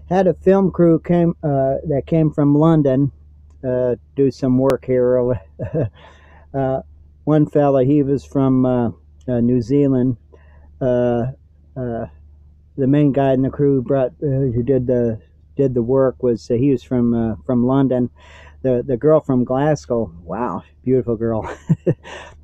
Had a film crew came that came from London, do some work here. uh, One fella, he was from New Zealand. Uh, uh, the main guy in the crew who did the work was he was from London. The girl from Glasgow, wow, beautiful girl.